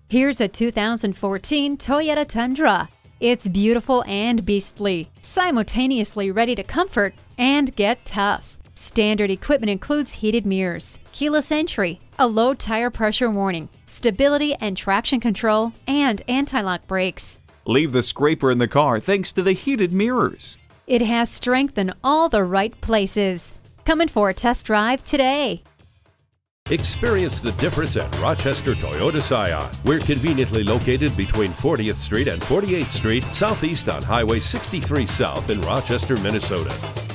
Here's a 2014 Toyota Tundra. It's beautiful and beastly, simultaneously ready to comfort and get tough. Standard equipment includes heated mirrors, keyless entry, a low tire pressure warning, stability and traction control, and anti-lock brakes. Leave the scraper in the car thanks to the heated mirrors. It has strength in all the right places. Come in for a test drive today. Experience the difference at Rochester Toyota Scion. We're conveniently located between 40th Street and 48th Street, southeast on Highway 63 South in Rochester, Minnesota.